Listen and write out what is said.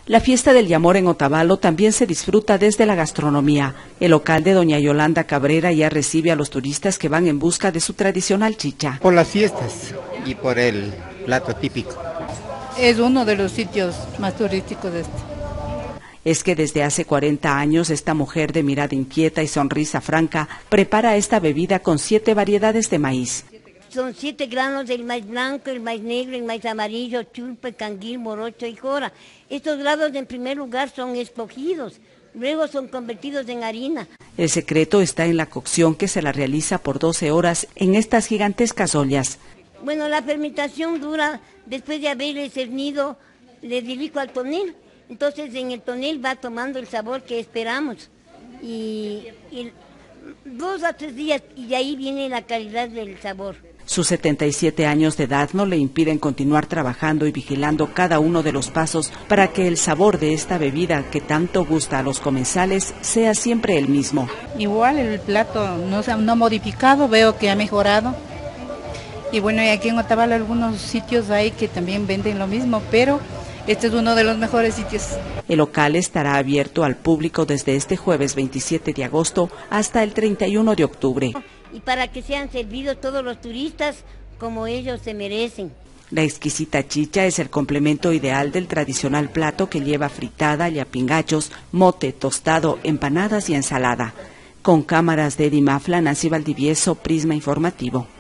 La fiesta del Yamor en Otavalo también se disfruta desde la gastronomía. El local de doña Yolanda Cabrera ya recibe a los turistas que van en busca de su tradicional chicha. Por las fiestas y por el plato típico. Es uno de los sitios más turísticos de este. Es que desde hace 40 años esta mujer de mirada inquieta y sonrisa franca prepara esta bebida con 7 variedades de maíz. Son 7 granos del maíz blanco, el maíz negro, el maíz amarillo, chulpe, canguil, morocho y jora. Estos granos en primer lugar son escogidos, luego son convertidos en harina. El secreto está en la cocción que se la realiza por 12 horas en estas gigantescas ollas. Bueno, la fermentación dura, después de haberle cernido, le dirijo al tonel. Entonces en el tonel va tomando el sabor que esperamos. Y 2 a 3 días y de ahí viene la calidad del sabor. Sus 77 años de edad no le impiden continuar trabajando y vigilando cada uno de los pasos para que el sabor de esta bebida que tanto gusta a los comensales sea siempre el mismo. Igual el plato no modificado, veo que ha mejorado. Y bueno, y aquí en Otavalo algunos sitios hay que también venden lo mismo, pero este es uno de los mejores sitios. El local estará abierto al público desde este jueves 27 de agosto hasta el 31 de octubre. Y para que sean servidos todos los turistas como ellos se merecen. La exquisita chicha es el complemento ideal del tradicional plato que lleva fritada, yapingachos, mote, tostado, empanadas y ensalada. Con cámaras de Eddie Mafla, Nancy Valdivieso, Prisma Informativo.